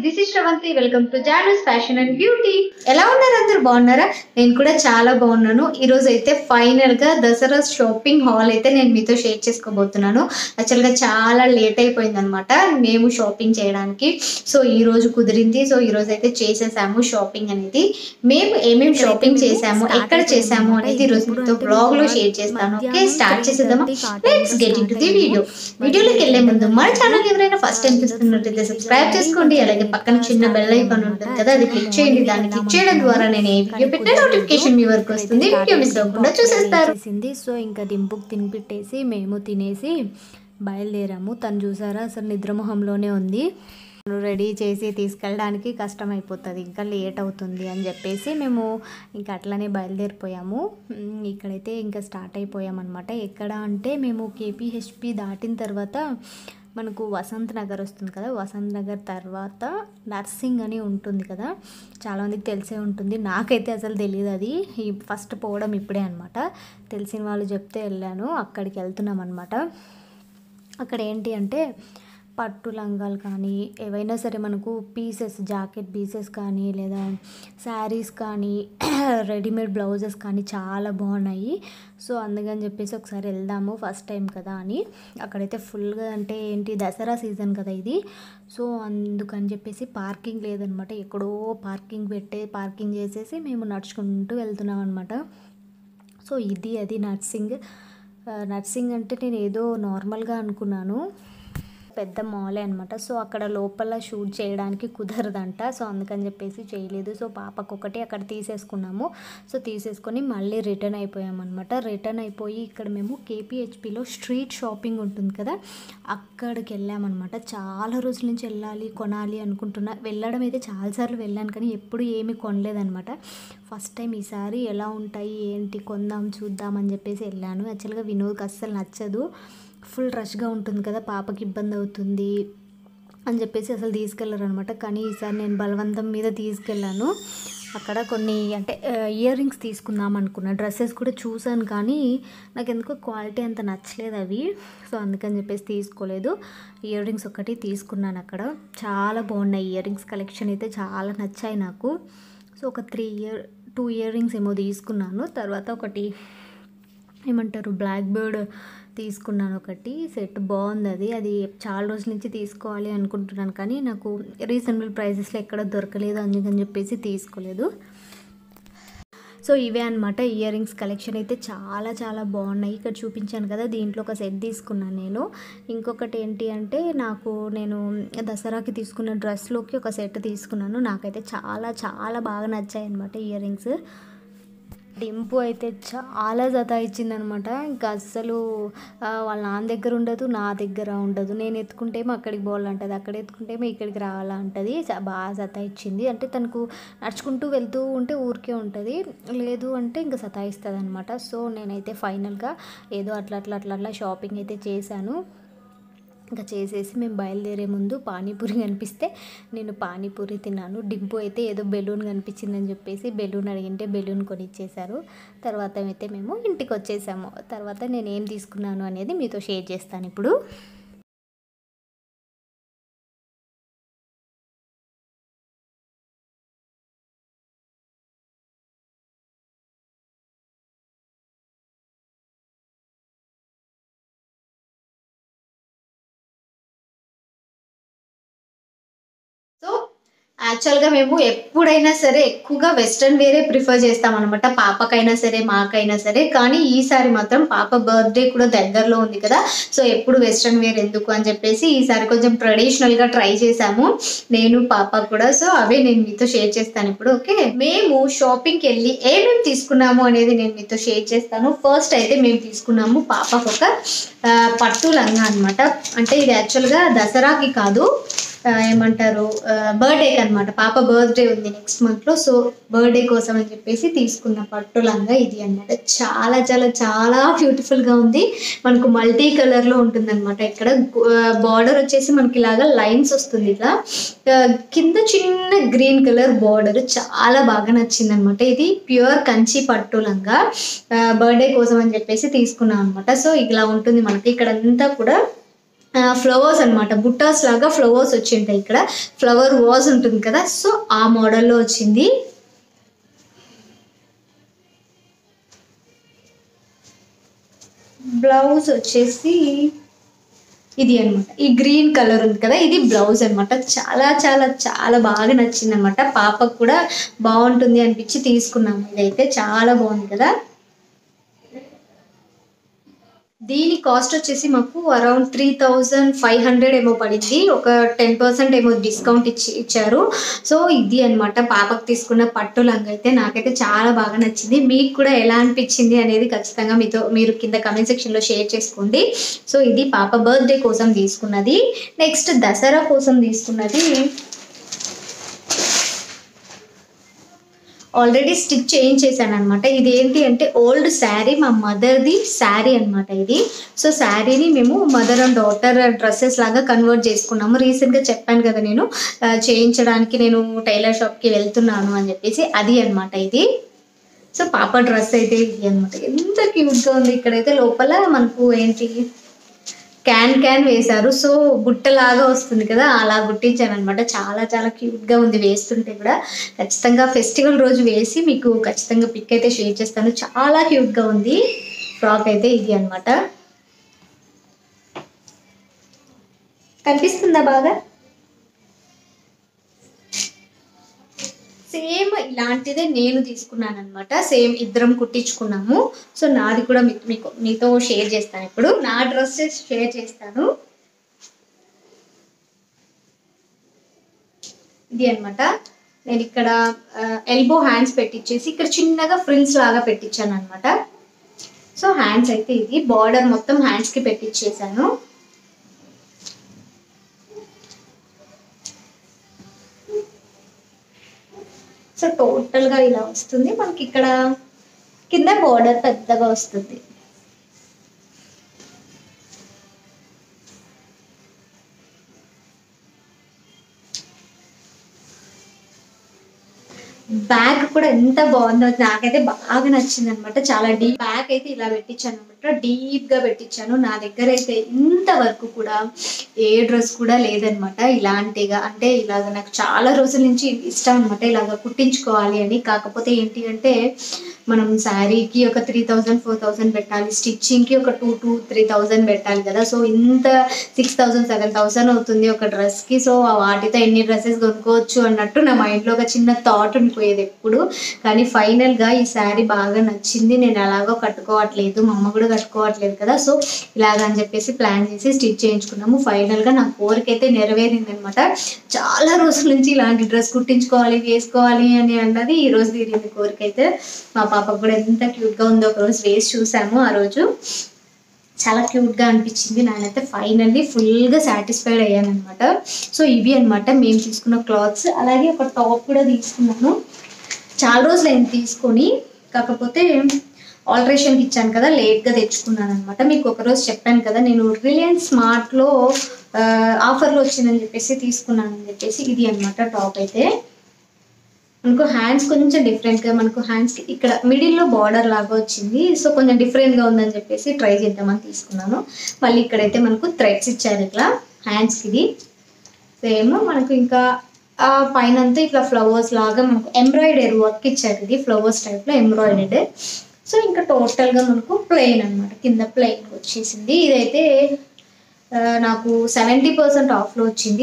This is Sravanthi. Welcome to Janu's fashion and beauty. ఎలా ఉన్నారు అందరూ? బాగున్నారా? నేను కూడా చాలా బాగున్నాను. ఈరోజు అయితే ఫైనల్గా దసరా షాపింగ్ హాల్ అయితే నేను మీతో షేర్ చేసుకోబోతున్నాను. యాక్చువల్గా చాలా లేట్ అయిపోయింది అనమాట మేము షాపింగ్ చేయడానికి. సో ఈ రోజు కుదిరింది. సో ఈ రోజు అయితే చేసేసాము షాపింగ్ అనేది. మేము ఏమేమి షాపింగ్ చేసాము, ఎక్కడ చేసాము అనేది ఈరోజు మీతో బ్లాగ్ లో షేర్ చేస్తాను. ఓకే, స్టార్ట్ చేసేద్దామా? Let's get into the video. వీడియోలోకి వెళ్ళే ముందు మన ఛానల్ ఎవరైనా ఫస్ట్ టైం చూస్తున్నట్లయితే సబ్స్క్రైబ్ చేసుకోండి. అలాగే పక్కన చిన్న బెల్ ఐకాన్ ఉంటుంది కదా, అది క్లిక్ చేయండి. దాన్ని క్లిక్ చేయడం ద్వారా నేను ఏ వీడియో పెట్టిన నోటిఫికేషన్ మీ వరకు వస్తుంది. వీడియో మిస్ అవ్వకుండా చూసేస్తారు. సో ఇంకా దింపుకు తినిపెట్టేసి మేము తినేసి బయలుదేరాము. తను చూసారా అసలు నిద్రమొహంలోనే ఉంది. రెడీ చేసి తీసుకెళ్ళడానికి కష్టం అయిపోతుంది, ఇంకా లేట్ అవుతుంది అని చెప్పేసి మేము ఇంకా అట్లనే బయలుదేరిపోయాము. ఇక్కడైతే ఇంకా స్టార్ట్ అయిపోయామన్నమాట. ఎక్కడ అంటే మేము కేపీహెచ్పి దాటిన తర్వాత మనకు వసంత్ నగర్ వస్తుంది కదా, వసంత్ నగర్ తర్వాత నర్సింగ్ అని ఉంటుంది కదా, చాలామందికి తెలిసే ఉంటుంది. నాకైతే అసలు తెలియదు, అది ఫస్ట్ పోవడం ఇప్పుడే అనమాట. తెలిసిన వాళ్ళు చెప్తే వెళ్ళాను. అక్కడికి వెళ్తున్నాం అనమాట. అక్కడ ఏంటి అంటే పట్టు లంగాలు కానీ ఏవైనా సరే మనకు పీసెస్, జాకెట్ పీసెస్ కానీ లేదా శారీస్ కానీ రెడీమేడ్ బ్లౌజెస్ కానీ చాలా బాగున్నాయి. సో అందుకని చెప్పేసి ఒకసారి వెళ్దాము, ఫస్ట్ టైం కదా అని. అక్కడైతే ఫుల్గా అంటే ఏంటి దసరా సీజన్ కదా ఇది, సో అందుకని చెప్పేసి పార్కింగ్ లేదనమాట. ఎక్కడో పార్కింగ్ చేసేసి మేము నడుచుకుంటూ వెళ్తున్నాం అనమాట. సో అది నర్సింగ్ అంటే నేను ఏదో నార్మల్గా అనుకున్నాను, పెద్ద మాలే అనమాట. సో అక్కడ లోపల షూట్ చేయడానికి కుదరదంట. సో అందుకని చెప్పేసి చేయలేదు. సో పాపకు ఒకటి అక్కడ తీసేసుకున్నాము. సో తీసేసుకొని మళ్ళీ రిటర్న్ అయిపోయామన్నమాట. రిటర్న్ అయిపోయి ఇక్కడ మేము కేపీహెచ్పిలో స్ట్రీట్ షాపింగ్ ఉంటుంది కదా, అక్కడికి వెళ్ళామన్నమాట. చాలా రోజుల నుంచి కొనాలి అనుకుంటున్నా. వెళ్ళడం అయితే చాలాసార్లు వెళ్ళాను కానీ ఎప్పుడు ఏమీ కొనలేదన్నమాట. ఫస్ట్ టైం ఈసారి ఎలా ఉంటాయి ఏంటి కొందాం చూద్దాం అని చెప్పేసి వెళ్ళాను. యాక్చువల్గా వినోద్కి అస్సలు నచ్చదు, ఫుల్ రష్గా ఉంటుంది కదా, పాపకి ఇబ్బంది అవుతుంది అని చెప్పేసి అసలు తీసుకెళ్ళరు అనమాట. కానీ ఈసారి నేను బలవంతం మీద తీసుకెళ్ళాను. అక్కడ కొన్ని అంటే ఇయర్ రింగ్స్ తీసుకుందాం అనుకున్నా, డ్రెస్సెస్ కూడా చూసాను కానీ నాకు ఎందుకో క్వాలిటీ అంత నచ్చలేదు అవి. సో అందుకని చెప్పేసి తీసుకోలేదు. ఇయర్ రింగ్స్ ఒకటి తీసుకున్నాను అక్కడ. చాలా బాగున్నాయి ఇయర్ రింగ్స్, కలెక్షన్ అయితే చాలా నచ్చాయి నాకు. సో ఒక 2 ఇయర్ రింగ్స్ ఏమో తీసుకున్నాను. తర్వాత ఒకటి ఏమంటారు బ్లాక్ బర్డ్ తీసుకున్నాను, ఒకటి సెట్ బాగుంది. అది చాలా రోజుల నుంచి తీసుకోవాలి అనుకుంటున్నాను కానీ నాకు రీజనబుల్ ప్రైజెస్లో ఎక్కడ దొరకలేదు, అందుకని చెప్పేసి తీసుకోలేదు. సో ఇవే అనమాట ఇయర్ రింగ్స్ కలెక్షన్ అయితే చాలా చాలా బాగున్నాయి. ఇక్కడ చూపించాను కదా, దీంట్లో ఒక సెట్ తీసుకున్నాను నేను. ఇంకొకటి ఏంటి అంటే నేను దసరాకి తీసుకున్న డ్రెస్లోకి ఒక సెట్ తీసుకున్నాను. నాకైతే చాలా చాలా బాగా నచ్చాయి అనమాట ఇయర్ రింగ్స్. డింపు అయితే చాలా సతాయించిందనమాట. ఇంకా అస్సలు వాళ్ళ నాన్న దగ్గర ఉండదు, నా దగ్గర ఉండదు. నేను ఎత్తుకుంటేమో అక్కడికి పోవాలంటది, అక్కడ ఎత్తుకుంటేమో ఇక్కడికి రావాలంటది. బాగా సతాయించింది. అంటే తనకు నడుచుకుంటూ వెళ్తూ ఉంటే ఊరికే ఉంటుంది, లేదు అంటే ఇంకా సతాయిస్తుంది అనమాట. సో నేనైతే ఫైనల్గా ఏదో అట్లా షాపింగ్ అయితే చేశాను. ఇంకా చేసేసి మేము బయలుదేరే ముందు పానీపూరి కనిపిస్తే నేను పానీపూరి తిన్నాను. డింపు అయితే ఏదో బెలూన్ కనిపించిందని చెప్పేసి బెలూన్ అడిగింటే బెలూన్ కొనిచ్చేశారు. తర్వాత అయితే మేము ఇంటికి వచ్చేసాము. తర్వాత నేను ఏం తీసుకున్నాను అనేది మీతో షేర్ చేస్తాను ఇప్పుడు. సో యాక్చువల్గా మేము ఎప్పుడైనా సరే ఎక్కువగా వెస్ట్రన్ వేరే ప్రిఫర్ చేస్తాం అనమాట, పాపకైనా సరే మాకైనా సరే. కానీ ఈసారి మాత్రం పాప బర్త్డే కూడా దగ్గరలో ఉంది కదా, సో ఎప్పుడు వెస్ట్రన్ వేర్ ఎందుకు అని చెప్పేసి ఈసారి కొంచెం ట్రెడిషనల్గా ట్రై చేసాము నేను పాప కూడా. సో అవే నేను మీతో షేర్ చేస్తాను ఇప్పుడు. ఓకే, మేము షాపింగ్కి వెళ్ళి ఏమేమి తీసుకున్నాము అనేది నేను మీతో షేర్ చేస్తాను. ఫస్ట్ అయితే మేము తీసుకున్నాము పాపకు ఒక పట్టు లంగా అనమాట. అంటే ఇది యాక్చువల్గా దసరాకి కాదు, ఏమంటారు బర్త్డేకి అనమాట. పాప బర్త్డే ఉంది నెక్స్ట్ మంత్లో. సో బర్త్డే కోసం అని చెప్పేసి తీసుకున్న పట్టు లంగా ఇది అనమాట. చాలా చాలా చాలా బ్యూటిఫుల్గా ఉంది. మనకు మల్టీ కలర్లో ఉంటుంది అనమాట. ఇక్కడ బార్డర్ వచ్చేసి మనకి ఇలాగా లైన్స్ వస్తుంది, ఇలా కింద చిన్న గ్రీన్ కలర్ బార్డర్. చాలా బాగా నచ్చింది అనమాట. ఇది ప్యూర్ కంచి పట్టు లంగా, బర్త్డే కోసం అని చెప్పేసి తీసుకున్నాం అనమాట. సో ఇలా ఉంటుంది మనకి. ఇక్కడ అంతా కూడా ఫ్లవర్స్ అనమాట, బుట్టాస్ లాగా ఫ్లవర్స్ వచ్చి ఉంటాయి. ఇక్కడ ఫ్లవర్ వాజ్ ఉంటుంది కదా, సో ఆ మోడల్లో వచ్చింది. బ్లౌజ్ వచ్చేసి ఇది అనమాట, ఈ గ్రీన్ కలర్ ఉంది కదా, ఇది బ్లౌజ్ అనమాట. చాలా చాలా చాలా బాగా నచ్చింది అనమాట. పాపకు కూడా బాగుంటుంది అనిపించి తీసుకున్నాము. ఇదైతే చాలా బాగుంది కదా. దీని కాస్ట్ వచ్చేసి మాకు అరౌండ్ 3500 ఏమో పడింది. ఒక 10% ఏమో డిస్కౌంట్ ఇచ్చారు. సో ఇది అనమాట పాపకు తీసుకున్న పట్టు లంగా అయితే నాకైతే చాలా బాగా నచ్చింది. మీకు కూడా ఎలా అనిపించింది అనేది ఖచ్చితంగా మీరు కింద కమెంట్ సెక్షన్లో షేర్ చేసుకోండి. సో ఇది పాప బర్త్డే కోసం తీసుకున్నది. నెక్స్ట్ దసరా కోసం తీసుకున్నది ఆల్రెడీ స్టిచ్ చేయించేసాను అనమాట. ఇది ఏంటి అంటే ఓల్డ్ శారీ, మా మదర్ది శారీ అనమాట ఇది. సో శారీని మేము మదర్ అండ్ డాటర్ డ్రెస్సెస్ లాగా కన్వర్ట్ చేసుకున్నాము. రీసెంట్గా చెప్పాను కదా నేను చేయించడానికి నేను టైలర్ షాప్కి వెళ్తున్నాను అని చెప్పేసి, అది అనమాట ఇది. సో పాప డ్రెస్ అయితే ఇది అనమాట. ఎంత క్యూట్గా ఉంది. ఇక్కడైతే లోపల మనకు ఏంటి క్యాన్ వేశారు. సో బుట్టలాగా వస్తుంది కదా, అలా గుట్టించాను అనమాట. చాలా చాలా క్యూట్గా ఉంది వేస్తుంటే కూడా. ఖచ్చితంగా ఫెస్టివల్ రోజు వేసి మీకు ఖచ్చితంగా పిక్ అయితే షేర్ చేస్తాను. చాలా క్యూట్గా ఉంది ఫ్రాక్ అయితే ఇది అనమాట. కనిపిస్తుందా బాగా? సేమ్ ఇలాంటిదే నేను తీసుకున్నాను అనమాట. సేమ్ ఇద్దరం కుట్టించుకున్నాము. సో నాది కూడా మీతో షేర్ చేస్తాను. ఇప్పుడు నా డ్రెస్సెస్ షేర్ చేస్తాను. ఇది అనమాట. నేను ఇక్కడ ఎల్బో హ్యాండ్స్ పెట్టించేసి ఇక్కడ చిన్నగా ఫ్రిల్స్ లాగా పెట్టించాను అనమాట. సో హ్యాండ్స్ అయితే ఇది బార్డర్ మొత్తం హ్యాండ్స్కి పెట్టించేసాను. సో టోటల్గా ఇలా వస్తుంది మనకి. ఇక్కడ కింద బార్డర్ పెద్దగా వస్తుంది. బ్యాగ్ కూడా ఎంత బాగుందో, నాకైతే బాగా నచ్చింది అనమాట. చాలా డీప్ బ్యాగ్ అయితే ఇలా పెట్టించాను అనమాట, డీప్ గా పెట్టించాను. నా దగ్గర అయితే ఇంతవరకు కూడా ఏ డ్రెస్ కూడా లేదనమాట ఇలాంటిగా. అంటే ఇలాగ నాకు చాలా రోజుల నుంచి ఇష్టం అనమాట ఇలాగ కుట్టించుకోవాలి అని. కాకపోతే ఏంటి అంటే మనం శారీకి ఒక 3000-4000 పెట్టాలి, స్టిచ్చింగ్కి ఒక 2,000-3,000 పెట్టాలి కదా. సో ఇంత 6,000-7,000 అవుతుంది ఒక డ్రెస్కి. సో వాటితో ఎన్ని డ్రెస్సెస్ కొనుక్కోవచ్చు అన్నట్టు నా మైండ్లో ఒక చిన్న థాట్ ఉండిపోయేది ఎప్పుడు. కానీ ఫైనల్గా ఈ శారీ బాగా నచ్చింది. నేను అలాగో కట్టుకోవట్లేదు, మా అమ్మ కూడా కట్టుకోవట్లేదు కదా. సో ఇలాగని చెప్పేసి ప్లాన్ చేసి స్టిచ్ చేయించుకున్నాము. ఫైనల్గా నా కోరిక అయితే నెరవేరింది అనమాట. చాలా రోజుల నుంచి ఇలాంటి డ్రెస్ కుట్టించుకోవాలి, వేసుకోవాలి అని అన్నది ఈ రోజు తీరింది కోరిక అయితే. మా పాపకు కూడా ఎంత క్యూట్గా ఉందో ఒకరోజు వేసి చూసాము. ఆ రోజు చాలా క్యూట్గా అనిపించింది. నేనైతే ఫైనల్లీ ఫుల్గా సాటిస్ఫైడ్ అయ్యాను అనమాట. సో ఇవి అనమాట మేము తీసుకున్న క్లాత్స్. అలాగే ఒక టాప్ కూడా తీసుకున్నాను. చాలా రోజులు అయింది తీసుకొని, కాకపోతే ఆల్టరేషన్కి ఇచ్చాను కదా, లేట్గా తెచ్చుకున్నాను అనమాట. మీకు ఒకరోజు చెప్పాను కదా నేను రిలయన్స్ స్మార్ట్లో ఆఫర్లో వచ్చిందని చెప్పేసి తీసుకున్నాను అని చెప్పేసి. ఇది అనమాట టాప్ అయితే. మనకు హ్యాండ్స్ కొంచెం డిఫరెంట్గా, మనకు హ్యాండ్స్కి ఇక్కడ మిడిల్లో బార్డర్ లాగా వచ్చింది. సో కొంచెం డిఫరెంట్గా ఉందని చెప్పేసి ట్రై చేద్దామని తీసుకున్నాను. మళ్ళీ ఇక్కడైతే మనకు థ్రెడ్స్ ఇచ్చారు ఇట్లా హ్యాండ్స్కి. ఇది సేమ్ మనకు ఇంకా పైన అంతా ఇట్లా ఫ్లవర్స్ లాగా మనకు ఎంబ్రాయిడరీ వర్క్ ఇచ్చారు. ఇది ఫ్లవర్స్ టైప్లో ఎంబ్రాయిడరీ. సో ఇంకా టోటల్గా మనకు ప్లెయిన్ అనమాట, కింద ప్లెయిన్ వచ్చేసింది. ఇదైతే నాకు 70% ఆఫ్లో వచ్చింది.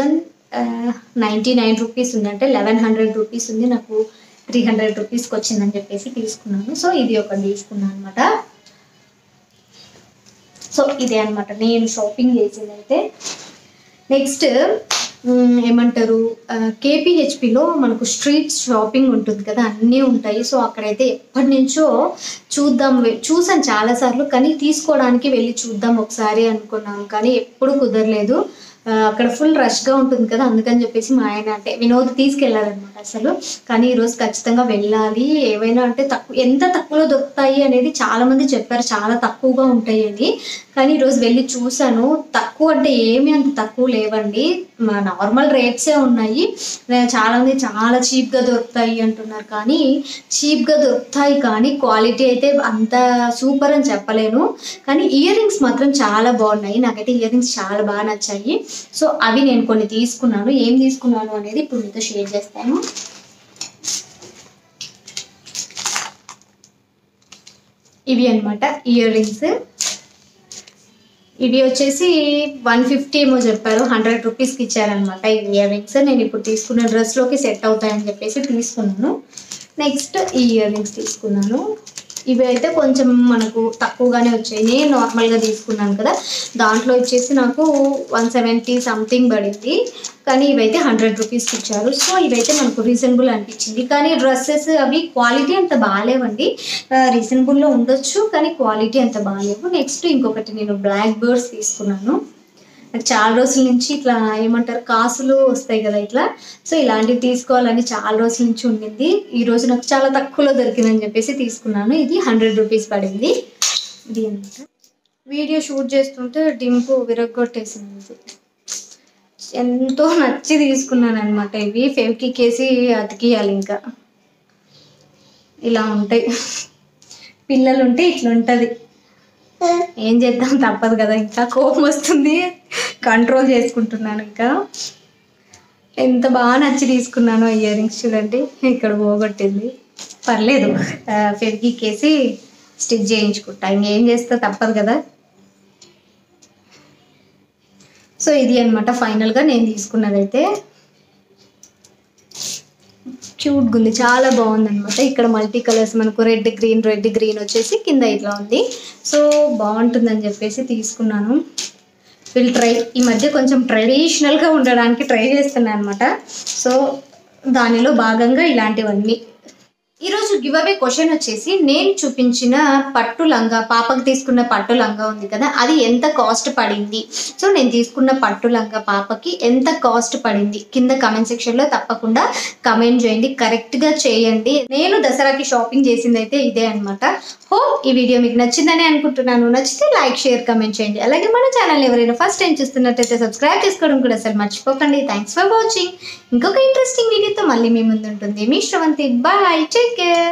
1099 రూపీస్ ఉందంటే 1100 రూపీస్ ఉంది. నాకు 300 రూపీస్కి వచ్చిందని చెప్పేసి తీసుకున్నాను. సో ఇది ఒకటి తీసుకున్నాను అనమాట. సో ఇదే అనమాట నేను షాపింగ్ చేసింది అయితే. నెక్స్ట్ ఏమంటారు, కేపీహెచ్పిలో మనకు స్ట్రీట్ షాపింగ్ ఉంటుంది కదా, అన్నీ ఉంటాయి. సో అక్కడైతే ఎప్పటి నుంచో చూసాను చాలాసార్లు, కానీ తీసుకోవడానికి వెళ్ళి చూద్దాం ఒకసారి అనుకున్నాను, కానీ ఎప్పుడు కుదరలేదు. అక్కడ ఫుల్ రష్గా ఉంటుంది కదా, అందుకని చెప్పేసి మా ఆయన అంటే వినోద్ తీసుకెళ్ళాలన్నమాట అసలు. కానీ ఈరోజు ఖచ్చితంగా వెళ్ళాలి. ఏవైనా అంటే ఎంత తక్కువలో దొరుకుతాయి అనేది చాలామంది చెప్పారు, చాలా తక్కువగా ఉంటాయి అని. కానీ ఈరోజు వెళ్ళి చూసాను, తక్కువ అంటే ఏమీ అంత తక్కువ లేవండి. నార్మల్ రేట్సే ఉన్నాయి. చాలామంది చాలా చీప్గా దొరుకుతాయి అంటున్నారు, కానీ చీప్గా దొరుకుతాయి కానీ క్వాలిటీ అయితే అంత సూపర్ అని చెప్పలేను. కానీ ఇయర్ రింగ్స్ మాత్రం చాలా బాగున్నాయి. నాకైతే ఇయర్ రింగ్స్ చాలా బాగా నచ్చాయి. సో అవి నేను కొన్ని తీసుకున్నాను. ఏం తీసుకున్నాను అనేది ఇప్పుడు మీతో షేర్ చేస్తాను. ఇవి అనమాట ఇయర్ రింగ్స్. ఇవి వచ్చేసి 150 ఏమో చెప్పారు, 100 రూపీస్కి ఇచ్చారనమాట ఈ ఇయర్ రింగ్స్. నేను ఇప్పుడు తీసుకున్న డ్రెస్లోకి సెట్ అవుతాయని చెప్పేసి తీసుకున్నాను. నెక్స్ట్ ఈ ఇయర్ రింగ్స్ తీసుకున్నాను. ఇవి అయితే కొంచెం మనకు తక్కువగానే వచ్చాయి. నేను నార్మల్గా తీసుకున్నాను కదా, దాంట్లో వచ్చేసి నాకు 170 సంథింగ్ పడింది. కానీ ఇవైతే 100 రూపీస్కి ఇచ్చారు. సో ఇవైతే మనకు రీజనబుల్ అనిపించింది. కానీ డ్రెస్సెస్ అవి క్వాలిటీ అంత బాగాలేవండి. రీజనబుల్లో ఉండొచ్చు కానీ క్వాలిటీ అంత బాగాలేవు. నెక్స్ట్ ఇంకొకటి నేను బ్లాక్ బర్డ్స్ తీసుకున్నాను. నాకు చాలా రోజుల నుంచి ఇట్లా ఏమంటారు కాసులు వస్తాయి కదా ఇట్లా, సో ఇలాంటివి తీసుకోవాలని చాలా రోజుల నుంచి ఉండింది. ఈరోజు నాకు చాలా తక్కువలో దొరికిందని చెప్పేసి తీసుకున్నాను. ఇది 100 రూపీస్ పడింది. ఇది అనమాట. వీడియో షూట్ చేస్తుంటే డింపు విరగ్గొట్టేసింది. ఎంతో నచ్చి తీసుకున్నాను అనమాట. ఇవి ఫెవిక్విక్ వేసి అతికియాలి. ఇంకా ఇలా ఉంటాయి. పిల్లలు ఉంటే ఇట్లా ఉంటుంది. ఏం చేద్దాం, తప్పదు కదా. ఇంకా కోపం వస్తుంది, కంట్రోల్ చేసుకుంటున్నాను. ఇంకా ఎంత బాగా నచ్చి తీసుకున్నానో ఇయర్ రింగ్స్ చూడండి. ఇక్కడ పోగొట్టింది, పర్లేదు ఫెవిక్విక్ వేసి స్టిచ్ చేయించుకుంటా. ఇంకేం చేస్తా, తప్పదు కదా. సో ఇది అనమాట ఫైనల్గా నేను తీసుకున్నదైతే. క్యూట్గా ఉంది, చాలా బాగుంది అనమాట. ఇక్కడ మల్టీ కలర్స్ మనకు రెడ్ గ్రీన్ వచ్చేసి కింద ఇట్లా ఉంది. సో బాగుంటుందని చెప్పేసి తీసుకున్నాను. ఈ మధ్య కొంచెం ట్రెడిషనల్గా ఉండడానికి ట్రై చేస్తున్నాను అనమాట. సో దానిలో భాగంగా ఇలాంటివన్నీ. ఈరోజు గివ్ అవే క్వశ్చన్ వచ్చేసి, నేను చూపించిన పట్టు లంగా, పాపకు తీసుకున్న పట్టు లంగా ఉంది కదా, అది ఎంత కాస్ట్ పడింది? సో నేను తీసుకున్న పట్టు లంగా పాపకి ఎంత కాస్ట్ పడింది కింద కమెంట్ సెక్షన్లో తప్పకుండా కమెంట్ చేయండి. కరెక్ట్గా చేయండి. నేను దసరాకి షాపింగ్ చేసింది అయితే ఇదే అనమాట. హోప్ ఈ వీడియో మీకు నచ్చిందని అనుకుంటున్నాను. నచ్చితే లైక్, షేర్, కమెంట్ చేయండి. అలాగే మన ఛానల్ ఎవరైనా ఫస్ట్ టైం చూస్తున్నట్టయితే సబ్స్క్రైబ్ చేసుకోవడం కూడా అసలు మర్చిపోకండి. Thanks for watching. ఇంకొక ఇంట్రెస్టింగ్ వీడియోతో మళ్ళీ మీ ముందు ఉంటుంది మీ శ్రవంతి. Bye, take care.